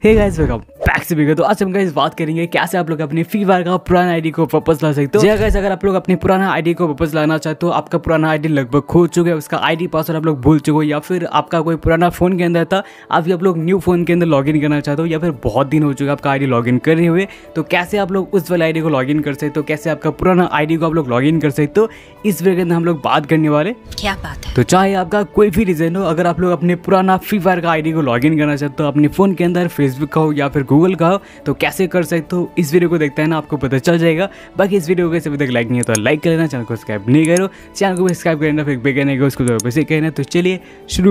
Hey guys welcome back से बिगड़। तो आज हम गाइस बात करेंगे कैसे आप लोग अपने फ्री फायर का पुराना आईडी को वापस ला सकते हो। जी गाइस, अगर आप लोग अपने पुराना आईडी को वापस लाना चाहते हो, आपका पुराना आईडी लगभग खो चुके हैं, उसका आईडी पासवर्ड आप लोग भूल चुके हो, या फिर आपका कोई पुराना फोन के अंदर था, अभी आप लोग न्यू फोन के अंदर लॉगिन करना चाहते हो, या फिर बहुत दिन हो चुके आपका आईडी लॉगिन करे हुए, तो कैसे आप लोग उस वाले आईडी को लॉगिन कर सकते हो, कैसे आपका पुराना आईडी को आप लोग लॉगिन कर सकते हो, इस वीडियो के अंदर हम लोग बात करने वाले। क्या बात है। तो चाहे आपका कोई भी रीजन हो, अगर आप लोग अपने पुराना फ्री फायर का आईडी को लॉगिन करना चाहते हो अपने फोन के अंदर, फेसबुक का हो या फिर गूगल का हो, तो कैसे कर सकते हो, इस वीडियो को देखते हैं ना, आपको पता चल जाएगा। बाकी इस वीडियो को अभी तक लाइक नहीं है तो लाइक कर लेना, चैनल को सब्सक्राइब नहीं करो, चैनल को सब्सक्राइब करना, फिर बेगने को उसको वैसे कहना। तो चलिए शुरू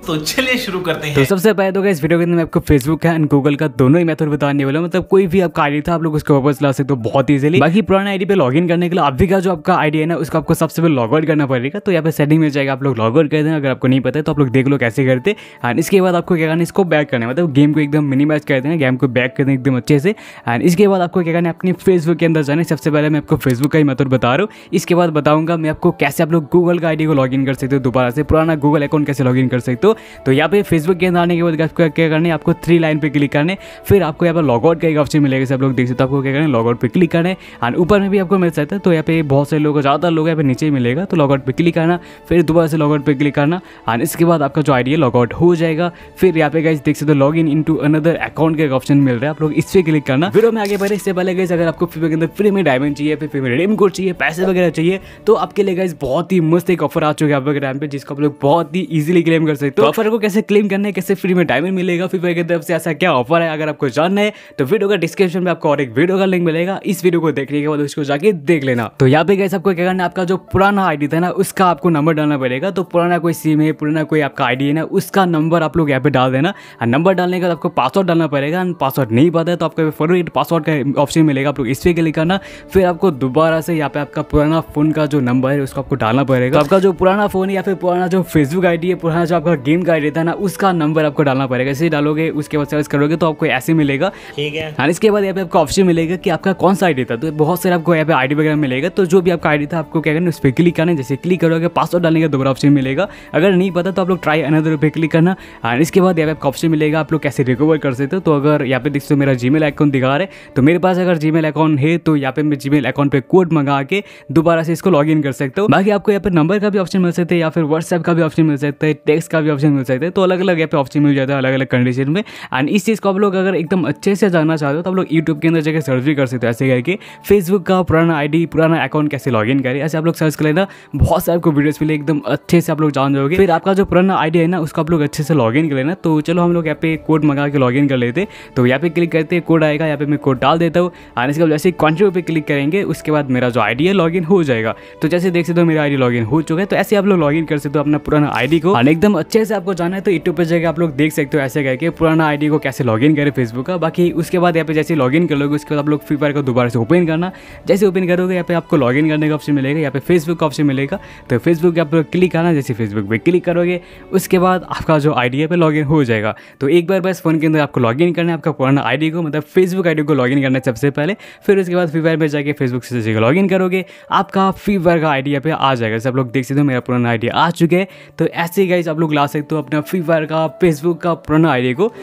करते हैं। तो सबसे पहले तो इस वीडियो के अंदर मैं आपको फेसबुक का एंड गूगल का दोनों ही मेथड बताने वाला हूं। मतलब कोई भी आपका आईडी था, आप लोग उसको वापस ला सकते हो बहुत इजीली। बाकी पुराना आईडी पे लॉगिन करने के लिए अभी का जो आपका आईडी है ना, उसको आपको सबसे पहले लॉग आउट करना पड़ेगा। तो यहाँ पे सेटिंग में जाएगा, आप लोग लॉग आउट कर देना। अगर आपको नहीं पता है तो आप लोग देख लो कैसे करते। एंड इसके बाद आपको क्या करना है, इसको बैक करना है, मतलब गेम को एकदम मिनिमाइज कर देना, गेम को बैक कर देना एकदम अच्छे से। एंड इसके बाद आपको क्या करना है, अपनी फेसबुक के अंदर जाना है। सबसे पहले मैं आपको फेसबुक का ही मेथड बता रहा हूँ, इसके बाद बताऊंगा मैं आपको कैसे आप लोग गूगल का आईडी को लॉगिन कर सकते हो, दोबारा से पुराना गूगल अकाउंट कैसे लॉगिन कर सकते हो। तो यहाँ पे फेसबुक के अंदर आने के बाद आपको क्या करना है, आपको 3 लाइन पे क्लिक करना है, फिर आपको यहाँ पर लॉग आउट का एक ऑप्शन मिलेगा, सब लोग देख सकते हो। आपको क्या करना है, लॉग आउट पे क्लिक करना है। एंड ऊपर में भी आपको मिल सकता है, तो यहाँ पे बहुत सारे लोग, ज़्यादातर लोग यहाँ पे नीचे ही मिलेगा, तो लॉग आउट पे क्लिक करना, फिर दोबारा से लॉग आउट पे क्लिक करना। एंड इसके बाद आपका जो आईडी है लॉग आउट हो जाएगा। फिर यहाँ पे गाइस देख सकते हो log in into another account का एक ऑप्शन मिल रहा है, आप लोग इस पे क्लिक करना। वीडियो में आगे बढ़े इससे पहले गाइस, अगर आपको फ्री के अंदर फ्री में डायमंड चाहिए, फिर फ्री में रिडीम कोड चाहिए, पैसे वगैरह चाहिए, तो आपके लिए गाइस बहुत ही मस्त एक ऑफर आ चुका है आपके टाइम पे, जिसको आप लोग बहुत ही इजीली क्लेम कर सकते हो। ऑफर को कैसे क्लेम करना है, कैसे फ्री में डायमंड मिलेगा, फ्री की तरफ से ऐसा क्या ऑफर है, अगर आपको जानना है तो वीडियो का डिस्क्रिप्शन में आपको और एक वीडियो का लिंक मिलेगा, इस वीडियो को देखने के बाद उसको जाके देख लेना। तो यहाँ पे गाइस आपको क्या करना है, आपका जो पुराना आईडी था ना, उसका आपको नंबर डालना पड़ेगा। तो पुराना कोई सिम है, पुराना कोई आपका आईडी है ना, उसका नंबर आप लोग यहाँ पे डाल देना। नंबर डालने के बाद आपको पासवर्ड डालना पड़ेगा। पासवर्ड नहीं पता है तो आपको फॉरवर्ड पासवर्ड का ऑप्शन मिलेगा, आप लोग इस पे क्लिक करना। फिर आपको दोबारा से यहाँ पे आपका पुराना फोन का जो नंबर है उसको आपको डालना पड़ेगा। तो आपका जो पुराना फोन है या फिर पुराना जो फेसबुक आईडी है, पुराना जो आपका गेम का आईडी था ना, उसका नंबर आपको डालना पड़ेगा। इसे डालोगे, उसके बाद सर्च करोगे तो आपको ऐसे मिलेगा, ठीक है। और इसके बाद यहाँ पे आपको ऑप्शन मिलेगा कि आपका कौन सा आईडी था। तो बहुत सारे आपको यहाँ पे आईडी वगैरह मिलेगा, तो जो भी आपका आईडी था आपको क्या करना है, उस पर क्लिक करना है। जैसे क्लिक करोगे, पासवर्ड डालने का दोबारा ऑप्शन मिलेगा। अगर नहीं पता तो आप लोग ट्राई अनदर पे क्लिक करना। और इसके बाद यहाँ पे आपका ऑप्शन मिलेगा, आप लोग कैसे रिकवर कर सकते हो। तो अगर यहाँ पे देख सकते हो मेरा जीमेल अकाउंट दिखा रहे, तो मेरे पास अगर जीमेल अकाउंट है तो यहाँ पे मैं जीमेल अकाउंट पे कोड मंगा के दोबारा से इसको लॉगिन कर सकता हूँ। बाकी आपको यहाँ पे नंबर का भी ऑप्शन मिल सकता है, या फिर व्हाट्सएप का भी ऑप्शन मिल सकता है, टेक्स्ट का भी ऑप्शन मिल सकता है। तो अलग अलग यहाँ पे ऑप्शन मिल जाता है अलग अलग कंडीशन में। एंड इस चीज़ को आप लोग अगर एकदम अच्छे से जानना चाहते हो तो आप लोग यूट्यूब के अंदर जाकर सर्च भी कर सकते हो, ऐसे करके फेसबुक का पुराना आईडी, पुराना अकाउंट कैसे लॉगिन करें, ऐसे आप लोग सर्च कर लेना। बहुत सारे आपको वीडियोस मिले, एकदम अच्छे से आप लोग जान जाओगे। फिर आपका जो पुराना आईडी है ना, उसको आप लोग अच्छे से लॉगिन कर लेना। तो चलो हम लोग यहाँ पे कोड मंगा के लॉगिन कर लेते। तो यहाँ पे क्लिक करते, कोड आएगा, यहाँ पे मैं कोड डाल देता हूँ। और इसके बाद जैसे कंटिन्यू पे क्लिक करेंगे, उसके बाद मेरा जो आईडी है लॉगिन हो जाएगा। तो जैसे देख सकते हो मेरा आईडी लॉगिन हो चुका है। तो ऐसे आप लोग लॉगिन कर सकते हो अपना पुराना आईडी को। और एकदम अच्छे से आपको जाना है तो यूट्यूब पे जाकर आप लोग देख सकते हो ऐसे करके पुराना आईडी को कैसे लॉगिन करें फेसबुक का। बाकी उसके बाद यहाँ पे जैसे लॉगिन कर लोगे, उसके बाद आप लोग फ्री फायर को दोबारा से ओपन करना। जैसे ओपन करोगे, यहाँ पे आपको लॉगिन करने का ऑप्शन मिलेगा, यहाँ पे फेसबुक का ऑप्शन मिलेगा। तो फेसबुक आप लोग क्लिक करना, जैसे फेसबुक पे क्लिक करोगे, उसके बाद आपका जो आईडी है पे लॉगिन हो जाएगा। तो एक बार बस फोन के अंदर आपको लॉगिन करना है आपका पुराना आईडी को, मतलब फेसबुक आईडी को लॉगिन करना है सबसे पहले। फिर उसके बाद फ्री फायर में जाके फेसबुक से जैसे लॉगिन करोगे, आपका फ्री फायर का आईडी यहाँ पे आ जाएगा। जैसे आप लोग देख सकते हो मेरा पुराना आईडी आ चुके हैं। तो ऐसे ही गाइस आप लोग ला सकते हो अपना फ्री फायर का फेसबुक का पुराना आईडी को।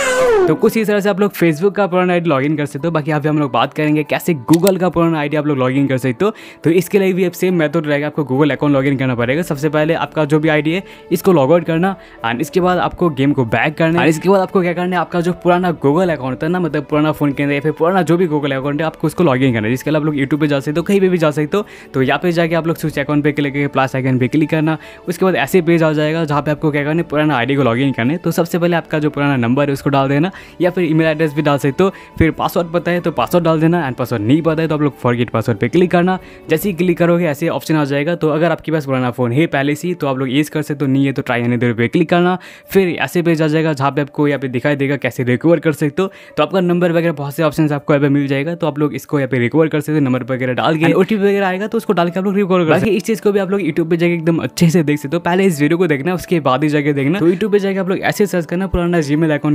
तो कुछ इस तरह से आप लोग फेसबुक का पुराना आईडी लॉगिन कर सकते हो। बाकी यहाँ पे हम लोग बात करेंगे कैसे गूगल का पुराना आईडी आप लोग लॉगिन कर सकते हो। तो इसके लिए भी अब सेम मेथड रहेगा, आपको गूगल अकाउंट लॉगिन करना पड़ेगा। सबसे पहले आपका जो भी आईडी है इसको लॉग आउट करना, एंड इसके बाद आपको गेम को बैक करना है। इसके बाद आपको क्या करना है, आपका जो पुराना गूगल अकाउंट था ना, मतलब पुराना फोन के अंदर या फिर पुराना जो भी गूगल अकाउंट है, आपको उसको लॉगिन करना है। जिसके लिए आप लोग यूट्यूब पे जा सकते हो, कहीं पे भी जा सकते हो। तो यहाँ पे जाके आप लोग स्विच अकाउंट पे क्लिक करके प्लस आइकन पे क्लिक करना। उसके बाद ऐसे पेज आ जाएगा जहाँ पे आपको क्या करना है, पुराना आईडी को लॉगिन करना है। तो सबसे पहले आपका जो पुराना नंबर है उसको डाल देना, या फिर ईमेल एड्रेस भी डाल सकते हो। फिर पासवर्ड पता है तो पासवर्ड डाल देना, एंड पासवर्ड नहीं पता है तो आप लोग फॉरगेट पासवर्ड पे क्लिक करना। जैसे ही क्लिक करोगे ऐसे ऑप्शन आ जाएगा। तो अगर आपके पास पुराना फोन है पहले से तो आप लोग यूज कर सकते हो, नहीं है तो ट्राई अनदर पे क्लिक करना। फिर ऐसे पेज आ जाएगा जहाँ पे आपको यहाँ पे दिखाई देगा कैसे रिकवर कर सकते हो। तो आपका नंबर वगैरह बहुत से ऑप्शन आपको यहाँ पे मिल जाएगा। तो आप लोग इसको यहाँ पे रिकवर कर सकते हो, नंबर वगैरह डाल के। ओटीपी वगैरह आएगा तो उसको डाल के आप लोग रिकवर कर सकते हो। इस चीज को भी आप लोग यूट्यूब पे जाकर एकदम अच्छे से देख सकते हो। पहले इस वीडियो को देखना, उसके बाद ही जाके देखना। तो यूट्यूब पे जाकर आप लोग ऐसे सर्च करना पुराना जीमेल अकाउंट कैसे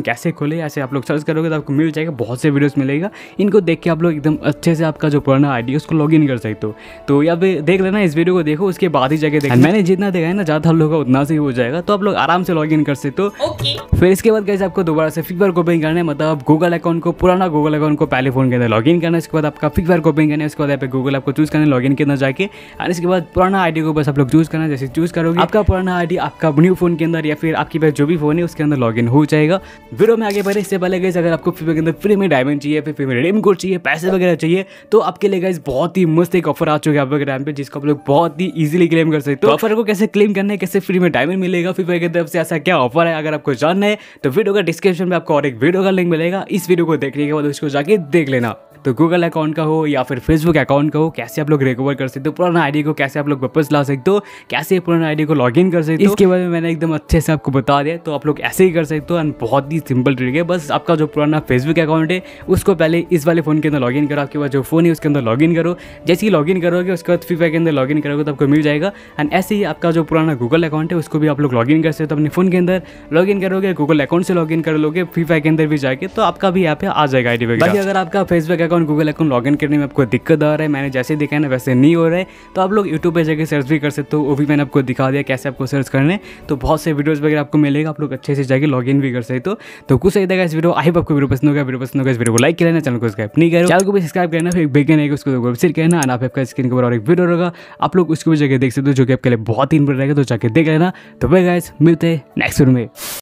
खोले, ऐसे आप लोग सर्च करोगे तो आपको मिल जाएगा, बहुत से वीडियोस मिलेगा। इनको देख के आप लोग एकदम अच्छे से आपका जो पुराना आईडी है उसको लॉगिन कर सकते हो। तो यहाँ पे देख लेना, इस वीडियो को देखो, उसके बाद ही जाके देखना। मैंने जितना देखा है ना, ज़्यादा लोगों का उतना से हो जाएगा, तो आप लोग आराम से लॉगिन कर सकते हो। फिर इसके बाद गाइस आपको दोबारा से फ्री फायर को ओपन करना है, मतलब आप गूगल अकाउंट को, पुराना गूगल अकाउंट को पहले फोन के अंदर लॉगिन करना है। इसके बाद आपका फ्री फायर को ओपन करना है, उसके बाद यहाँ पे गूगल आपको चूज करना है लॉगिन के अंदर जाके, और इसके बाद पुराना आईडी को बस आप लोग चूज करना है। जैसे चूज करोगे आपका पुराना आईडी आपका न्यू फोन के अंदर या फिर आपके पास जो भी फोन है उसके अंदर लॉगिन हो जाएगा। वीडियो में आगे बढ़े इससे पहले गाइस अगर आपको फ्री फायर के अंदर फ्री में डायमंड चाहिए, फिर फ्री में रिडीम कोड चाहिए, पैसे वगैरह चाहिए, तो आपके लिए गाइस बहुत ही मस्त एक ऑफर आ चुका है आपके टाइम पे, जिसको आप लोग बहुत ही इजीली क्लेम कर सकते हो। ऑफर को कैसे क्लेम करना है, कैसे फ्री में डायमंड मिलेगा फ्री फायर की तरफ से, ऐसा क्या ऑफर है, अगर आपको जानना है तो वीडियो का डिस्क्रिप्शन में आपको और एक वीडियो का लिंक मिलेगा। इस वीडियो को देखने के बाद उसको जाके देख लेना। तो गूगल अकाउंट का हो या फिर फेसबुक अकाउंट का हो, कैसे आप लोग रिकवर कर सकते हो, पुराना आईडी को कैसे आप लोग वापस ला सकते हो, कैसे पुराना आईडी को लॉगिन कर सकते हो, इसके बारे में मैंने एकदम अच्छे से आपको बता दिया। तो आप लोग ऐसे ही कर सकते हो, एंड बहुत ही सिंपल ट्रिक है। बस आपका जो पुराना फेसबुक अकाउंट है उसको पहले इस वाले फोन के अंदर लॉगिन करो, आपके पास जो फोन है उसके अंदर लॉगिन करो। जैसे ही लॉगिन करोगे उसके बाद फ्री फायर के अंदर लॉगिन करोगे तो आपको मिल जाएगा। एंड ऐसे ही आपका जो पुराना गूगल अकाउंट है उसको भी आप लोग लॉगिन कर सकते हो अपने फोन के अंदर। लॉगिन करोगे, गूगल अकाउंट से लॉगिन कर लोगे फ्री फायर के अंदर भी जाके, तो आपका भी यहाँ पे आ जाएगा आईडी वगैरह। बाकी अगर आपका Facebook account Google account login करने में आपको दिक्कत आ रहा है, मैंने जैसे देखा है ना वैसे नहीं हो रहा है, तो आप लोग यूट्यूब पे जाके सर्च भी कर सकते हो, वो भी मैंने आपको दिखा दिया कैसे आपको सर्च करने। तो बहुत से वीडियोस वगैरह आपको मिलेगा, आप लोग अच्छे से जाके लॉगिन भी कर सकते हो। तो कुछ सही था इस वीडियो, आई होप आपको वीडियो पसंद होगा। वीडियो पसंद होगा इस वीडियो को लाइक करना, चैनल को सब्सक्राइब नहीं करो, चैनल को भी सब्सक्राइब करना, फिर बेल आइकन उसको शेयर करना, और आपका स्क्रीन के ऊपर और एक वीडियो होगा, आप लोग उसको भी जाके देख सकते हो, जो कि आपके लिए बहुत ही इंपॉर्टेंट रहेगा, तो जाके देख लेना। तो बाय गाइस, मिलते हैं नेक्स्ट वीडियो में।